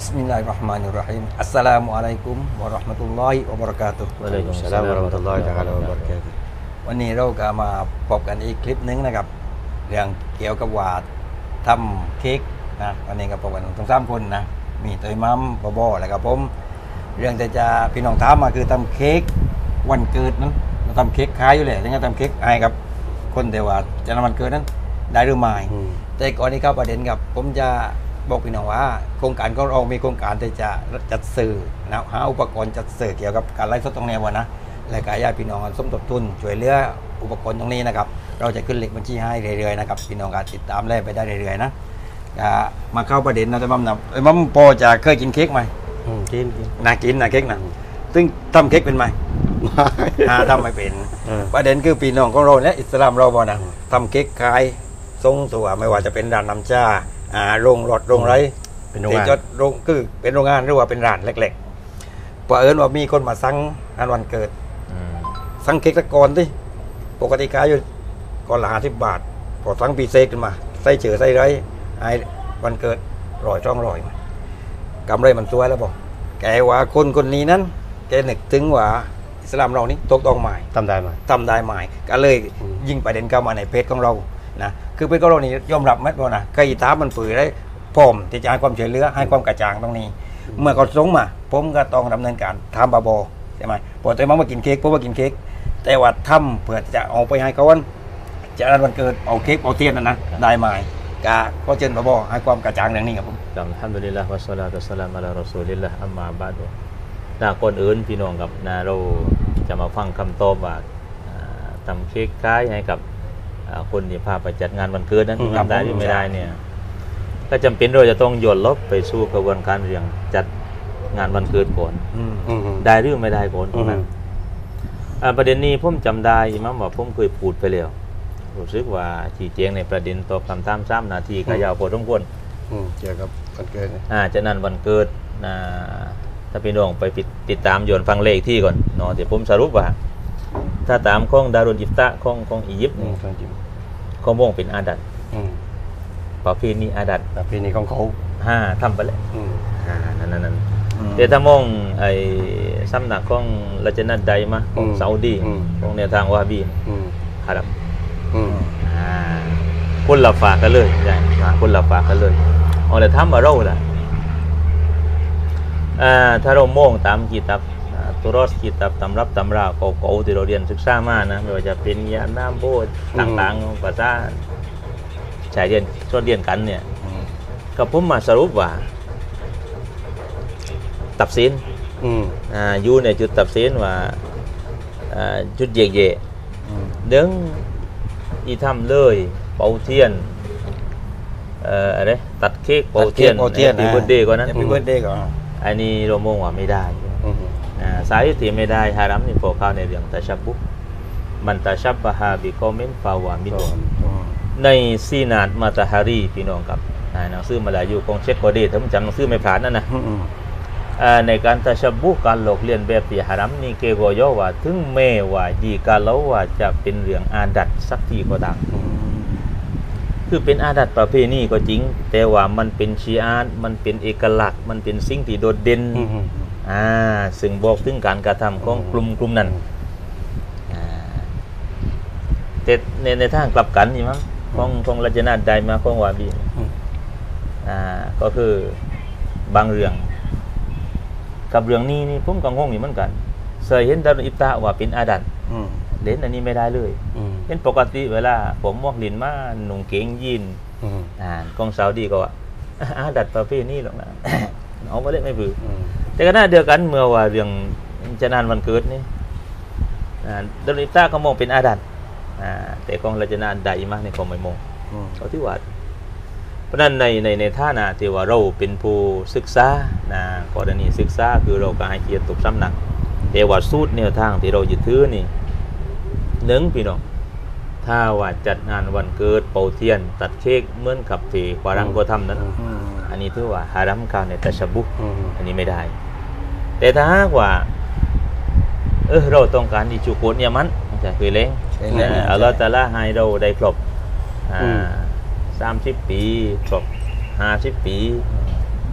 Bismillahirrahmanirrahim. Assalamualaikum warahmatullahi wabarakatuh. Waalaikumsalam warahmatullahi wabarakatuh. วันนี้เราก็มาพบกันอีกคลิปนึงนะครับเรื่องเกี่ยวกับว่าทำเค้กนะวันนี้ก็พบกันทั้ง3คนนะมีตัวมัมบอบแล้วก็ผมเรื่องจะพี่น้องถามมาคือทำเค้กวันเกิดนั้นเราทำเค้กขายอยู่เลยยังไงทำเค้กให้กับคนแต่ว่าจะนำวันเกิดนั้นได้หรือไม่แต่ก่อนนี้ครับประเด็นครับผมจะบอกพี่น้องว่าโครงการของเรามีโครงการที่จะจัดซื้อนะหาอุปกรณ์จัดซื้อเกี่ยวกับการไลฟ์สดตรงนี้วันนะและก็ญาติพี่น้องสมทบทุนช่วยเหลืออุปกรณ์ตรงนี้นะครับเราจะขึ้นเลขบัญชีให้เรื่อยๆนะครับพี่น้องก็ติดตามแลไปได้เรื่อยๆนะมาเข้าประเด็นนะแต่มั่มนะมั่มพอจะเคยกินเค้กไหมกินนะกินนะเค้กนะซึ่งทำเค้กเป็นไหมทำไม่เป็นประเด็นคือพี่น้องของเราเนี่ยอิสลามเราบอกนะทำเค้กขายทรงตัวไม่ว่าจะเป็นร้านน้ำชาโรงรถโรงไรเป็นโรงงานคือเป็นโรงงานหรือว่าเป็นร้านเล็กๆพอว่ามีคนมาสั่งงานวันเกิดสั่งเค้กตะกอนที่ปกติขายอยู่ก่อนละ50 บาทพอสั่งพิเศษขึ้นมาใส่เฉือใส่ไรไอ้วันเกิด100-200กำไรมันสวยแล้วบอกแกว่าคนนี้นั้นแกนึกถึงว่าอิสลามเรานี่ตกต้องหมายทำได้หมายก็เลยยิงประเด็นเข้ามาในเพจของเรานะคือเพจของเรานี่ยอมรับไหมบ่นะใครตามมันฝืนได้พร้อมที่จะให้ความช่วยเหลือให้ความกระจ่างตรงนี้เมื่อเขาส่งมาผมก็ต้องดำเนินการทำบาบอใช่ไหมพอแต่มากินเค้กผมมากินเค้กแต่ว่าทำเพื่อจะเอาไปให้เขาจะวันเกิดเอาเค้กเอาเทียนนะได้ไหมก็เจนบาบอให้ความกระจ่างเรื่องนี้ครับผมอัลฮัมดุลิลลาฮ์วะศอลาตุวะสลามุอะลารอซูลิลลาฮ์อัมมาบะดก่อนอื่นพี่น้องกับเราจะมาฟังคำตอบว่าทำเค้กขายให้กับคนที่พาไปจัดงานวันเกิดนั้นทำได้หรือไม่ได้เนี่ยก็จำเป็นเราจะต้องโยนลบไปสู่กระบวนการเรื่องจัดงานวันเกิดก่อนได้หรือไม่ได้ก่อนตรงนั้นประเด็นนี้ผมจำได้มั้งว่าผมเคยพูดไปแล้วรู้สึกว่าชี้แจงในประเด็นตอบคำถาม3 นาทีก็ยาวพอสมควรเกี่ยวกับวันเกิดจะนั้นวันเกิดถ้าพี่น้องไปติดตามโยนฟังเลขที่ก่อนเนาะเดี๋ยวผมสรุปว่าถ้าตามของดารุนอิฟตะของอียิปต์เขามองเป็นอาดัตประเพณีอาดัตประเพณีของเขาทำไปแล้วนั่นแต่ถ้ามองไอ้สำนักของราชนัดใดมาของซาอุดีของแนวทางวะฮาบีอาดับคนละฝากกันเลยใช่คนละฝากกันเลยเอาแต่ทำมาเราแหละถ้าเรามองตามกิตับตุรสกิตับตำรับตำราเก่าๆที่เราเรียนศึกษามานะไม่ว่าจะเป็นยาน้ำโบสต่างๆภาษาชายเรียนส่วนเรียนกันเนี่ยก็ผมมาสรุปว่าตับศีลอยู่ในจุดตับศีลว่าจุดเย่ๆเดิงอีทำเลยเป่าเทียนอะไรตัดเค้กเป่าเทียนปีเบิร์ดเดย์ก่อนนั้นปีเบิร์ดเดย์ก่อนอันนี้เรามองว่าไม่ได้สาเหตุที่ไม่ได้ฮารัมนี่พอเข้าในเรื่องตะชับบุมันตะชับบะฮาบิกอมินฟาวามินในซีนาดมาตาฮารีพี่น้องครับหนังสือมาลายูของเชคโกเดถ้าผมจำหนังสือไม่ผ่านนั่นนะในการตะชับบุการหลอกเลียนแบบที่ฮารัมนี่เกโกโยว่าถึงแม้ว่าดีกาเลาว่าจะเป็นเรื่องอาดัตสักทีก็ตามคือเป็นอาดัตประเพณีก็จริงแต่ว่ามันเป็นชีอาร์มันเป็นเอกลักษณ์มันเป็นสิ่งที่โดดเด่นซึ่งบอกถึงการกระทำของกลุ่มนั้นแต่ในทางกลับกันนี่มั้งของราชนาใดมาของวาบีก็คือบางเรื่องกับเรื่องนี้นี่ผมก็งงอยู่เหมือนกันเคยเห็นดารุอิฟตะว่าเป็นอาดัตเล่นอันนี้ไม่ได้เลยเห็นปกติเวลาผมมอกลินมาหนุ่งเกงยีนกองซาอุดีก็ว่าอาดัตประเภทนี้หรอกนะเอาไปเล่นไม่บือแต่ก็น่าเดียวกันเมื่อว่าเรื่องจะนานวันเกิดนี่ดารุอิฟตะเขามองเป็นอาดัตแต่ของราชนาใดมากในของไม่มองเขาที่ว่าเพราะนั้นในท่านาที่ว่าเราเป็นผู้ศึกษากรณีศึกษาคือเราก็ให้เกียรติตุกสำนักแต่ว่าสูตรแนวทางที่เรายึดถือนี่พี่น้องถ้าว่าจัดงานวันเกิดเป่าเทียนตัดเค้กเหมือนกับที่ควารังก็ทำนั้นอันนี้ถือว่าฮารัมกาวในตะชับบุอันนี้ไม่ได้แต่ถ้าหากว่าเราต้องการที่จุโกนเนี่ยมันจะคือเล้งอัลลอฮฺตะอาลาให้เราได้ครบ30 ปีครบ50 ปี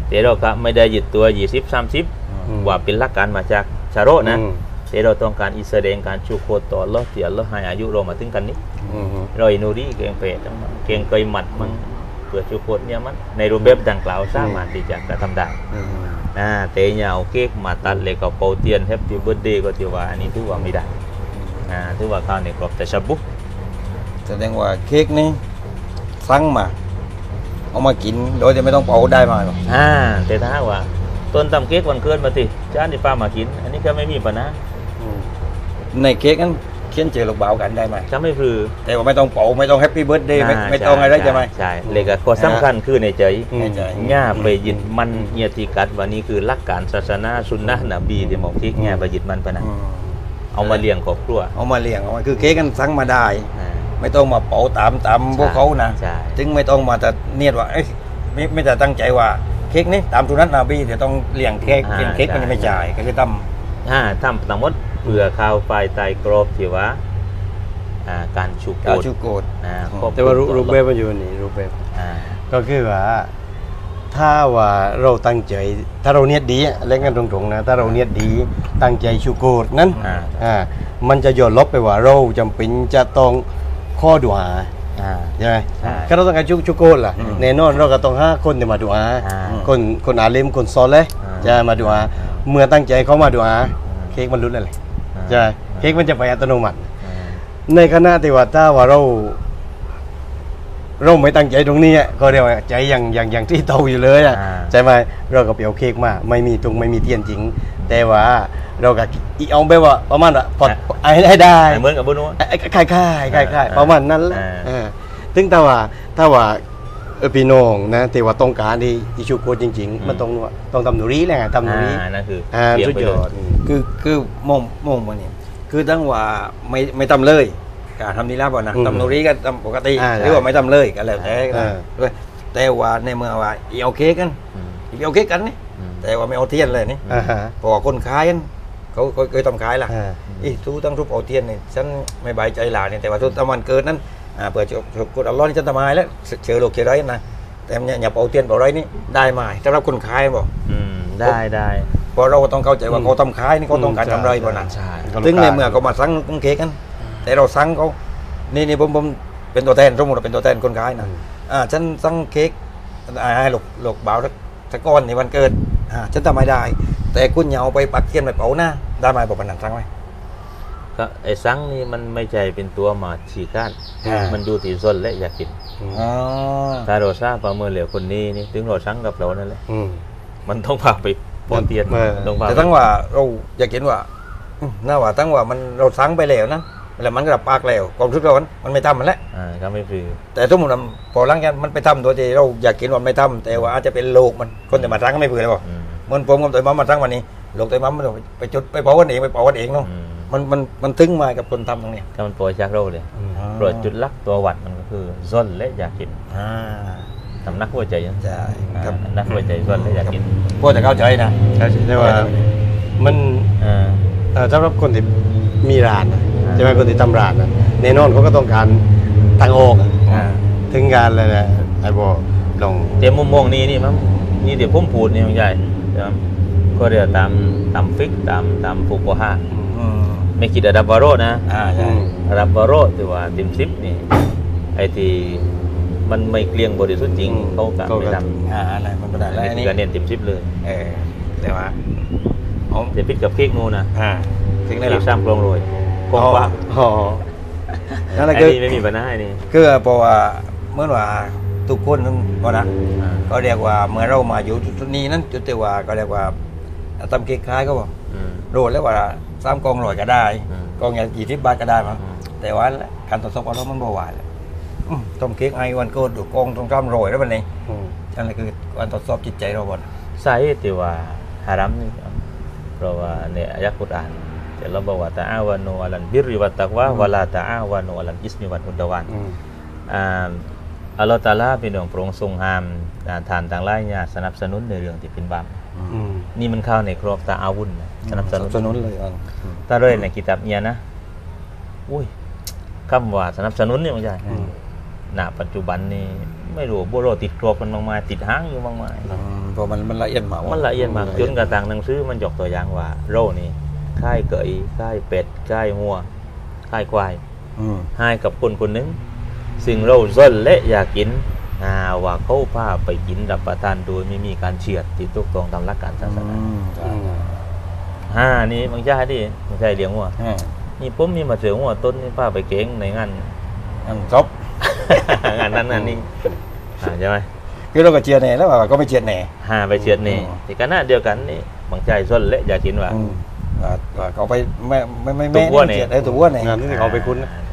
แต่เราก็ไม่ได้ยึดตัว20-30ว่าเป็นหลักการมาจากชาโรนะแต่เราต้องการอิสแสดงการชูโคตต่อAllahที่Allahให้อายุเรามาถึงกันนี้เราอินูรีเก่งเป็ดเก่งเคยหมัดมันเพื่อชูโคตเนี่ยมันในรูปแบบดังกล่าวสามารถที่จะกระทำได้แต่เนี่ยเอาเค้กมาตัดเลยก็เป่าเทียนแฮปปี้เบิร์ธเดย์ก็ถือว่าอันนี้ถือว่าไม่ได้ถือว่าเข้าในกรอบแต่ชับบุแสดงว่าเค้กนี้สั่งมาเอามากินโดยจะไม่ต้องเป่าได้มาหรอกแต่ถ้าว่าต้นทำเค้กวันเกิดมาติจ้าที่ป้ามากินอันนี้ก็ไม่มีปัญหาในเค้กนั้นเขียนเจอลูกบ่าวกันได้ไหมจะไม่พลือแต่ว่าไม่ต้องเป่าไม่ต้องแฮปปี้เบิร์ธเดย์ไม่ต้องอะไรใช่ไหมใช่เลยก็ข้อสำคัญคือในใจง่าไปยึดมันเงียติกัดวันนี้คือหลักการศาสนาสุนนะนบีที่บอกที่ง่าไปยึดมันปะนะเอามาเลี้ยงครอบครัวเอามาเลี้ยงเอามาคือเค้กกันสั่งมาได้ไม่ต้องมาเป่าตามพวกเขานะถึงไม่ต้องมาแต่เนียดว่าไม่แต่ตั้งใจว่าเค้กนี้ตามสุนัตนบีเดี๋ยวต้องเลี้ยงเค้กมันไม่จ่ายก็คือทำทั้งหมดเพื่อข้าวไฟไตกรอบที่ว่าการชูโกดแต่ว่ารูปแบบมันอยู่นี่รูปแบบก็คือว่าถ้าว่าเราตั้งใจถ้าเราเนียดดีเล่นกันตรงๆนะถ้าเราเนียดดีตั้งใจชูโกดนั้นมันจะย้อนลบไปว่าเราจำเป็นจะต้องข้อดุอาใช่ไหมถ้าเราต้องการชูโกดล่ะแน่นอนเราก็ต้อง5คนที่มาดุอาคนอาเลมคนซอลเลยจะมาดุอาเมื่อตั้งใจเขามาดุอาเค้กมันรุ้นอะไรใช่เค้กมันจะไปอัตโนมัติในขณะที่ว่าถ้าว่าเราไม่ตั้งใจตรงนี้ก็เรียกว่าใจอย่างที่เตาอยู่เลยใช่ไหมเราก็เปียวเค้กมาไม่มีเทียนจริงแต่ว่าเราก็เอาไปว่าประมาณว่าปลดให้ได้เหมือนกับบุญวะค่ายประมาณนั้นแหละถึงถ้าว่าพี่น้องนะแต่ว่าต้องการที่อิชูโกจริงๆมันต้องทำหนูรีแหละทำหนูรีนั่นคือสุดยอดคือมองมันนี่คือตั้งว่าไม่ทำเลยการทำนี่แล้วบ่นะทำหนูรีก็ทำปกติหรือว่าไม่ทำเลยก็แล้วแต่ว่าในเมื่อว่าเอาเค้กกันเอาเค้กกันนี่แต่ว่าไม่เอาเทียนเลยนี่พอคนขายกันเขาเคยทำขายล่ะทุตั้งทุบเอาเทียนนี่ฉันไม่ใบใจหลาเนี่ยแต่ว่าทุกตะวันเกิดนั้นเปิดกดอัลลอฮ์นี่ฉันทำไมแล้วเชื่อโลกเชื่อไรนะแต่อย่าเอาเทียนเอาไรนี่ได้ไหมสำหรับคนขายบอกได้เพราะเราต้องเข้าใจว่าเขาทำขายนี่เขาต้องการกำไรบ่นะถึงในเมื่อเขามาสั่งเค้กกันแต่เราสั่งเขานี่ผมเป็นตัวแทนสมมติเราเป็นตัวแทนคนขายนะฉันสั่งเค้กให้ลูกบ่าวสักก้อนในวันเกิดฉันทำไม่ได้แต่คุณอย่าเอาไปปักเทียนไปเผาหน้าได้ไหมบอกปนันสั่งไหมก็ไอ้สั่งนี่มันไม่ใช่เป็นตัวมาฉีกกันมันดูที่ส้นและอยากกินถ้าเราทราบประเมินเหลือคนนี้นี่ถึงเราสั่งกับเรานั่นแหละมันต้องพาไปปอนเตียนแต่ตั้งว่าเราอยากเห็นว่าน่าว่าตั้งว่ามันเราสั่งไปแล้วนะแล้วมันก็ปากแล้วความรู้สึกเรามันไม่ทำมันแล้วก็ไม่ฟรีแต่สมมติพอหลังจากมันไปทำตัวที่เราอยากกินว่าไม่ทำแต่ว่าอาจจะเป็นโลกมันคนจะมาสั่งก็ไม่เผื่อเลยบอกเหมือนผมกับตัวมัมมาสั่งวันนี้โลกตัวมัมมันไปจุดไปเผากันเองไปเผากันเองเนาะมันถึงมากับคนทำตรงนี้ก็มันปล่อยจากเราเลยปล่อยจุดลักตัววัดมันก็คือส้นและอยากกินทำนักหัวใจใช่ครับนักหัวใจส้นและอยากกินพวกจะเข้าใจนะแต่ว่ามันสำหรับคนที่มีร้านใช่ไหมคนที่ทำร้านแน่นอนเขาก็ต้องการตังโอกถึงการอะไรนะไอ้บอกลงเต็มมุมมองนี่มั้งนี่เดี๋ยวพุ่มพูดนี่มันใหญ่ก็เดี๋ยวตามฟิกตามฟุกุฮะไม่คิดอัดับบาโรนะอัดับบาโรถือว่าติมซิปนี่ไอ้ที่มันไม่เกลี้ยงบริสุทธิ์จริงเขากะไม่ทำอะไรมันเป็นอะไรนี่ก็เน้นติมซิปเลยแต่ว่าเดี๋ยวพิดกับเค้กนูนะเค้กได้หรอซ้ำกลงโรยกองฟ้านั่นแหละคือไม่มีปัญหานี่คือเพราะว่าเมื่อว่าทุกคนก็นะก็เรียกว่าเมื่อเรามาอยู่จุดนี้นั้นจุดที่ว่าก็เรียกว่าทำเค้กคล้ายก็บอกโรยแล้วว่า3 กอง100ก็ได้กองอย่าง20 บาทก็ได้มั้งแต่ว่าการทดสอบเอามันบ่ไหวเลยต้มเค้กไอวันเกิดดูกองต้อง3 100แล้ววันนี้นั่นแหละคือการทดสอบจิตใจเราบ่ใช่ที่ว่าฮารัมนี่เพราะว่าในอายะห์กุรอานแต่เราบอกว่าตะอาวานูอัลันบิริวัตตักวะวะลาตะอาวานูอัลันอิสมิวัตอุดวานอัลลอฮฺตะอาลาเป็นองค์พระองค์ทรงห้ามทานต่างหลายอย่างสนับสนุนในเรื่องที่เป็นบาปนี่มันเข้าในครอบตาอาวุธสนับสนุนเลยถ้าเลยในกิตับเนี่ยนะอุ้ยคำว่าสนับสนุนเนี่ยมันใช่ณปัจจุบันนี่ไม่รู้โบโรติดกรอบมันมากๆติดหางอยู่มากๆเพราะมันละเอียดมากมันละเอียดมากจนกระทั่งหนังสือมันยกตัวอย่างว่าโรนี่ค่ายเกยค่ายเป็ดค่ายงัวค่ายควายให้กับคนคนหนึงซึ่งเราส้นและอยากกินว่าเขาพาไปกินรับประทานโดยไม่มีการเฉียดที่ถูกต้องตามหลักการศาสนานี่บางชาติไม่ใช่เลี้ยงงัวนี่ผมมีมาเสืองัวต้นนี่พาไปเก่งในงานจบงานนั้นงานนี้ใช่ไหมคือเราก็เชียร์แน่แล้วก็ไม่เชียร์แน่ไปเชียร์แน่ที่กันหน้าเดียวกันนี่บางชายส้นและอยากกินว่าเขาไปไม่ตัววัวเนี่ยตัววัวเนี่ยงานที่เขาไปคุ้น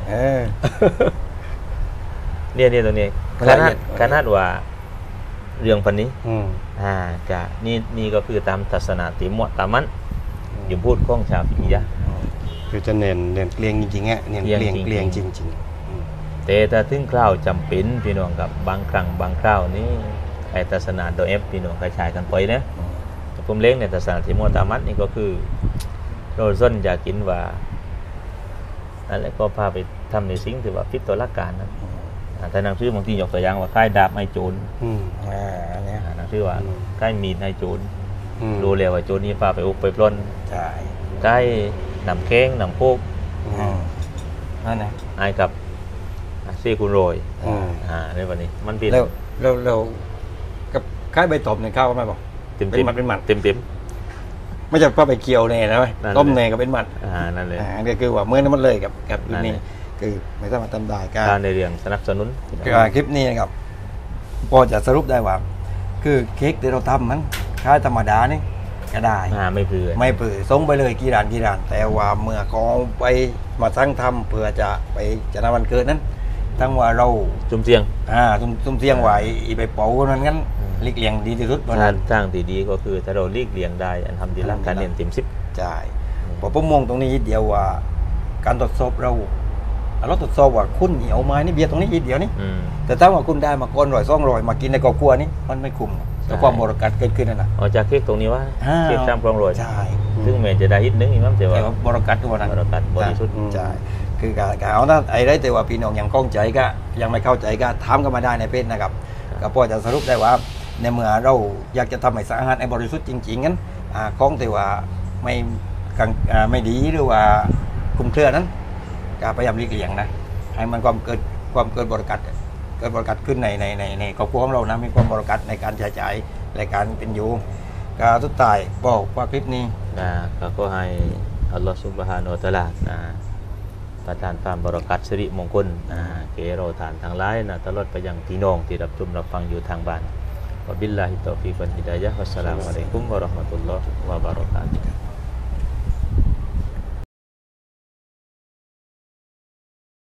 เนี่ยตรงนี้ขนาดว่าเรื่องพันนี้จะนี่ก็คือตามศาสนาติมวดตามมันอยู่พูดข้องชาวฟิยะคือจะเน้นเกลียงจริงๆเน้นเกลียงจริงๆแต่ถ้าถึงคราวจำเป็นพี่น้องกับบางครั้งบางคราวนี้ไอ้ศาสนาโดยพี่น้องกระจายกันไปนะผมเลี้ยงในศาสนาติมวดตามมันนี่ก็คือโรซ่นอยากกินว่านั่นแหละก็พาไปทำในสิ่งที่ว่าพิษตัวละการนะแต่หนังสือบางทียกตัวอย่างว่าค่ายดาบไอ้โจรหนังสือว่าค่ายมีดไอ้โจรรู้แล้วว่าโจรนี้พาไปอุกไปปล้นค่ายนำแข้งนำโคกนั่นไงไอ้กับซี่คุณโรยในวันนี้มันเป็นแล้วกับค่ายใบตบเนี่ยข้าวก็ไม่บอกเป็นหมัดไม่ใช่ว่าไปเกี่ยวเน่นะไหมต้มเน่ก็เป็นหมัดนั่นเลยนี่คือว่าเมื่อนั้นมันเลยกับนี่คือไม่สามารถทำได้การในเรื่องสนับสนุนคลิปนี้นะครับพอจะสรุปได้ว่าคือเค้กที่เราทำนั้นค่ายธรรมดานี่ก็ได้ไม่เปื่อยส่งไปเลยกี่ร้านแต่ว่าเมื่อเขาไปมาสร้างทำเพื่อจะไปจะนำวันเกิดนั้นทั้งว่าเราจุ่มเสียงจุ่มเสียงไหวไปเป่านั้นงั้นลีกเลี่ยงดีที่สุดสร้างที่ดีก็คือถ้าเราลีกเลี่ยงได้อันทำดีร่างการเรียนเต็ม10 ใช่พอผมมองตรงนี้เดียวว่าการตรวจสอบเราตรวจสอบว่าคุณเอาไม้นี่เบียร์ตรงนี้อีกเดียวนี่แต่ถ้าว่าคุณได้มาก้อน100-200มากินในครอบครัวนี่มันไม่คุ้มแต่ความบริการเกิดขึ้นนั่นนะจากเค้กตรงนี้ว่าเค้ก3 200 ใช่ซึ่งแม้จะได้อีกนึงอีกมั้งแต่ว่าบริการทุกวันนั้นบริการบริสุทธิ์ใช่คือการเอาถ้าไอ้ได้แต่ว่าพี่น้องยังข้องใจก็ยังไม่เข้าใจก็ถามกันมาได้ในเพจนะครับก็พอจะสรุปได้ว่าในเมื่อเราอยากจะทำให้สะอาดให้บริสุทธิ์จริงๆงั้นของแต่ว่าไม่ดีหรือว่าคลุมเครือนั้นก็พยายามหลีกเลี่ยงนะให้มันความเกิดบริการขึ้นในครอบครัวของเรานะมีความบริการในการใช้จ่ายในการเป็นอยู่ก็สุดท้ายบอกว่าคลิปนี้ก็ให้อัลลอฮฺซุบฮานะฮูวะตะอาลาประทานความบริการสิริมงคลเกเราทานทางหลายตลอดไปยังพี่น้องที่รับชมรับฟังอยู่ทางบ้านวะบิลลาฮิตตอฟิกวัลฮิดายะฮ์วัสสลามุอะลัยกุมวะเราะห์มะตุลลอฮ์วะบะเราะกาตุฮ์